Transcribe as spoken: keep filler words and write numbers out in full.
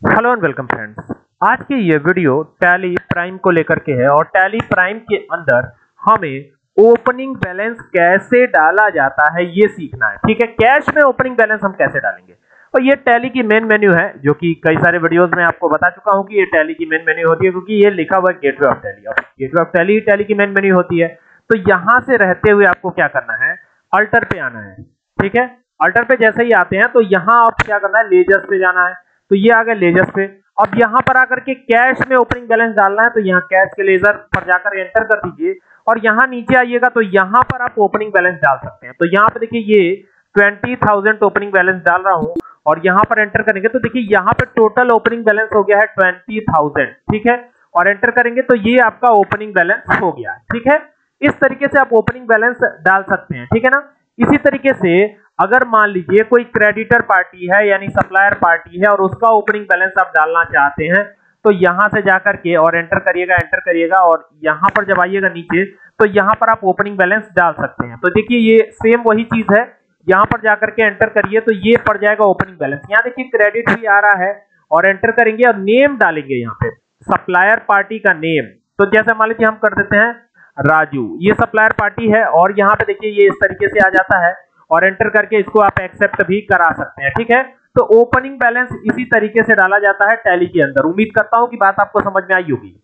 Hello and welcome friends. आज की ये वीडियो टैली प्राइम को लेकर के है और टैली प्राइम के अंदर हमें ओपनिंग बैलेंस कैसे डाला जाता है ये सीखना है। ठीक है, कैश में ओपनिंग बैलेंस हम कैसे डालेंगे। और ये टैली की मेन मेन्यू है जो कि कई सारे वीडियोस में आपको बता चुका हूं कि ये टैली की मेन मेन्यू होती है, क्योंकि ये लिखा हुआ है गेटवे ऑफ टैली। अब गेटवे ऑफ टैली टैली की मेन मेन्यू होती है। तो यहां से रहते हुए आपको क्या करना है, अल्टर पे आना है। ठीक है, अल्टर पे जैसे ही आते हैं तो यहां आप क्या करना है, लेजर्स पे जाना है। तो ये आ गया लेजर्स पे। अब यहां पर आकर के कैश में ओपनिंग बैलेंस डालना है, तो यहां कैश के लेजर पर जाकर एंटर कर दीजिए और यहां नीचे आइएगा तो यहां पर आप ओपनिंग बैलेंस डाल सकते हैं। तो यहां पे देखिए ये ट्वेंटी थाउजेंड ओपनिंग बैलेंस डाल रहा हूं और यहां पर एंटर करेंगे तो देखिए यहां पे टोटल ओपनिंग बैलेंस हो गया है ट्वेंटी थाउजेंड। ठीक है, और एंटर करेंगे तो ये आपका ओपनिंग बैलेंस हो गया। ठीक है, इस तरीके से आप ओपनिंग बैलेंस डाल सकते हैं। ठीक है ना। इसी तरीके से अगर मान लीजिए कोई क्रेडिटर पार्टी है यानी सप्लायर पार्टी है और उसका ओपनिंग बैलेंस आप डालना चाहते हैं, तो यहां से जाकर के और एंटर करिएगा एंटर करिएगा और यहां पर जब आइएगा नीचे तो यहां पर आप ओपनिंग बैलेंस डाल सकते हैं। तो देखिए ये सेम वही चीज है, यहां पर जाकर के एंटर करिए तो ये पड़ जाएगा ओपनिंग बैलेंस। यहां देखिए क्रेडिट भी आ रहा है और एंटर करेंगे और नेम डालेंगे यहां पे सप्लायर पार्टी का नेम। तो जैसे मान लीजिए हम कर देते हैं राजू, ये सप्लायर पार्टी है और यहां पे देखिए ये इस तरीके से आ जाता है और एंटर करके इसको आप एक्सेप्ट भी करा सकते हैं। ठीक है, तो ओपनिंग बैलेंस इसी तरीके से डाला जाता है टैली के अंदर। उम्मीद करता हूं कि बात आपको समझ में आई होगी।